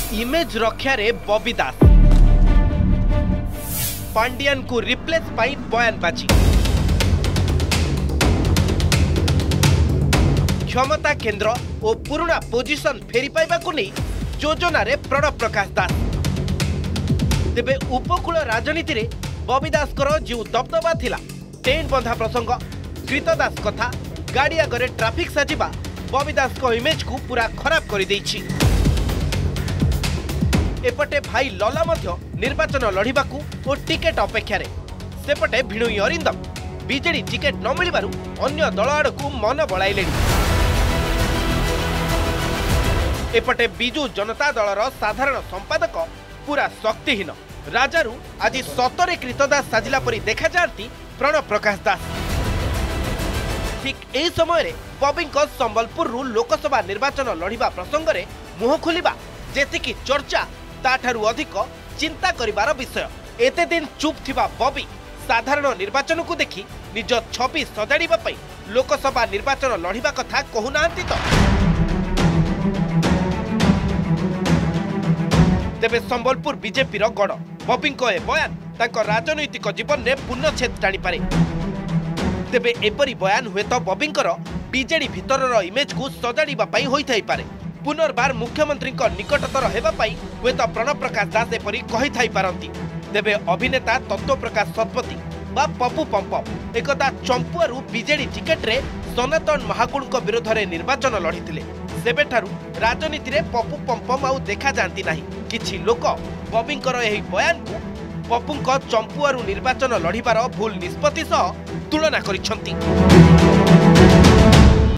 Image रक्षारे बॉबी दास पांडियन को replace पाई बयानबाजी क्षमता केंद्र और पुराना पोजिशन फेरी पाइबा को नहीं योजना रे प्रणव प्रकाश दास तेबे उपकूल राजनीति रे बॉबी दास जो दबदबा थिला टेंट बंधा प्रसंग कृतदास कथा गाड़ी आगे ट्राफिक साजिबा बॉबी दास को इमेज को पूरा खराब कर देइछि। एपटे भाई लला मध्य निर्वाचन लड़िबाकू और टिकेट अपेक्षा सेपटे भिणुई अरिंदम बीजेडी टिकेट न मिलबारु अन्य दल आड़कू मन बड़ाइले। एपटे बिजू जनता दलर साधारण संपादक पूरा शक्तिहीन राजारू आज सतरे कृतदास साजिला परी देखा जाती प्रणव प्रकाश दास। ठीक एही समय बॉबी संबलपुर लोकसभा निर्वाचन लड़िबा प्रसंग में मुह खोलिबा जेतिकी चर्चा ताठारू अधिक चिंता करिबार विषय। एते दिन चुप थिबा बॉबी साधारण निर्वाचन को देखि निज छवि सजाड़िबा पई लोकसभा निर्वाचन लड़िबा कथा कहूनांती तो। तेबे संबलपुर बीजेपी रो गड़ बॉबी को ए बयान ताको राजनैतिक जीवन में पूर्णछेद टाणी पारे। तेबे एपरी बयान हुए तो बॉबी बीजेडी भितर इमेज को सजाड़िबा पई होई थाई पारे। पुनर्बार मुख्यमंत्री निकटतर हेबा पई हुए तो प्रणव प्रकाश दास एपरी कहि थाई पारंती। तेबे अभिनेता तत्व प्रकाश शतपथी बा पप्पू पंप एकदा चंपुआरू बीजेडी टिकेट रे सनातन महाकुड़ विरोध में निर्वाचन लड़ीथिले। सेबेठारू राजनीति रे पप्पू पंप आउ देखा जाती नहीं। किछि लोक बॉबी एही बयान को पप्पू चंपुआरू निर्वाचन लड़ीबार भूल निष्पत्ति सह तुलना करिसंती।